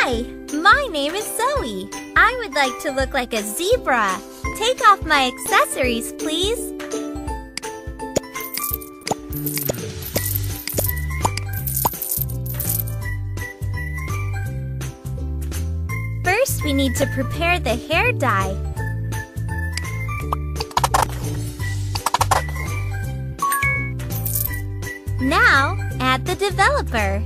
Hi, my name is Zoe. I would like to look like a zebra. Take off my accessories, please. First, we need to prepare the hair dye. Now, add the developer.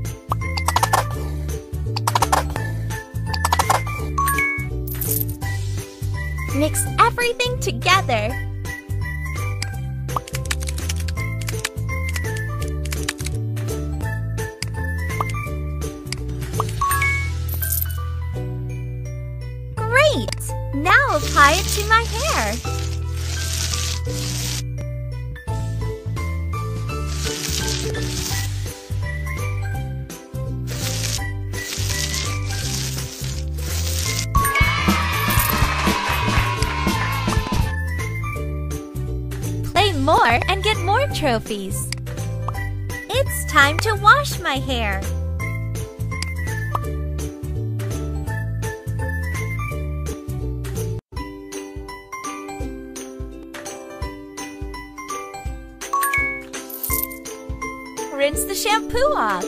Mix everything together. Great! Now apply it to my hair. More and get more trophies. It's time to wash my hair. Rinse the shampoo off.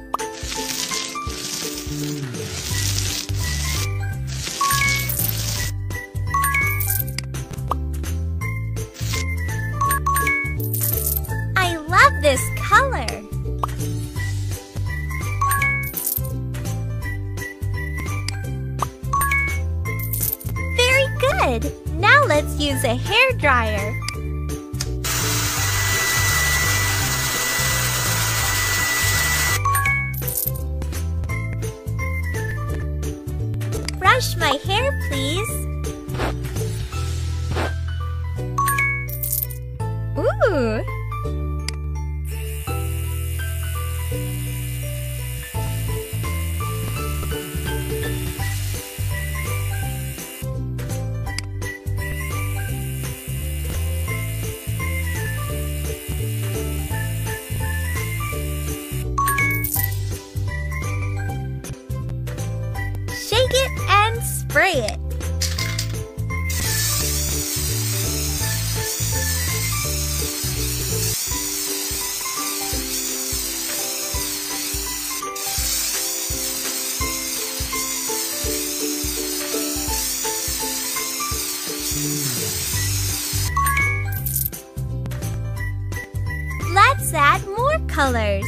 This color. Very good. Now let's use a hair dryer. Brush my hair, please. Ooh! Shake it and spray it. Let's add more colors.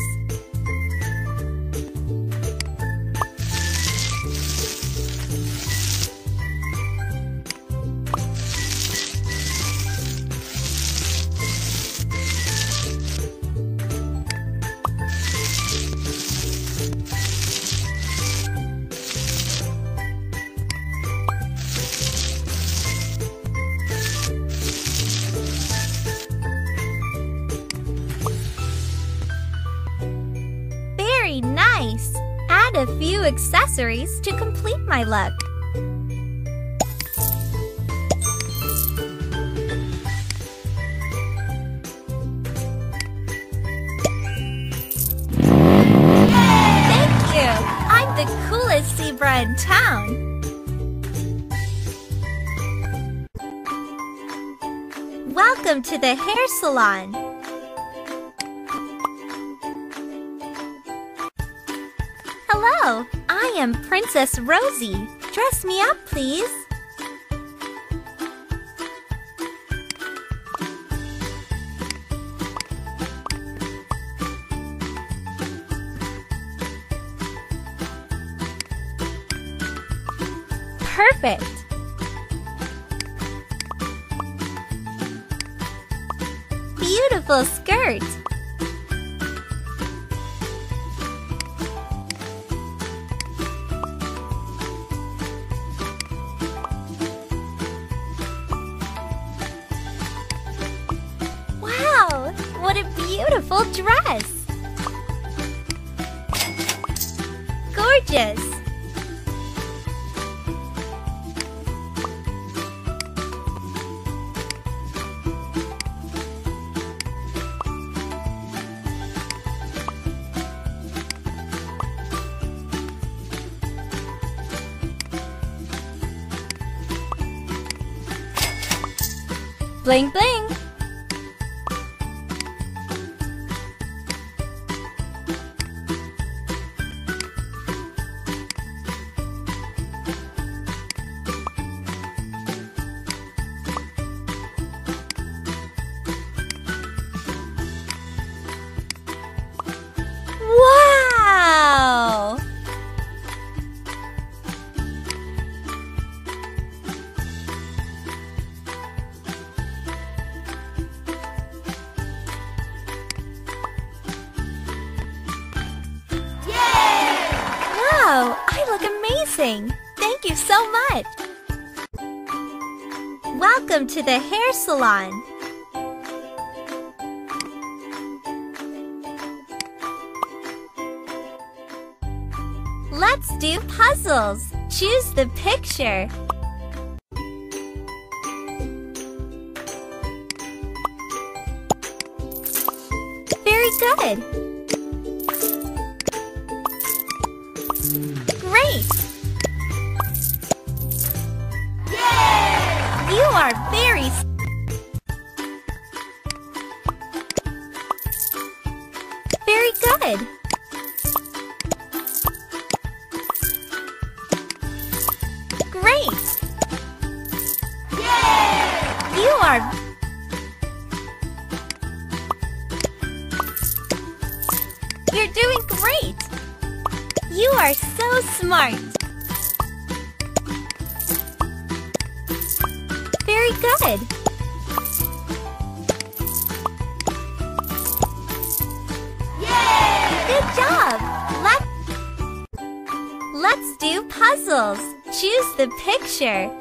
Very nice! Add a few accessories to complete my look. Thank you! I'm the coolest zebra in town. Welcome to the hair salon. Hello, I am Princess Rosie. Dress me up, please. Perfect. Beautiful skirt. Wow, what a beautiful dress. Gorgeous. Bling bling! Wow! Wow, I look amazing! Thank you so much! Welcome to the hair salon! Let's do puzzles! Choose the picture! Very good! Great! Yay! You are very good! Great! Yay! You are You're doing great! You are so smart! Very good! Yay! Good job! Let's do puzzles! Choose the picture!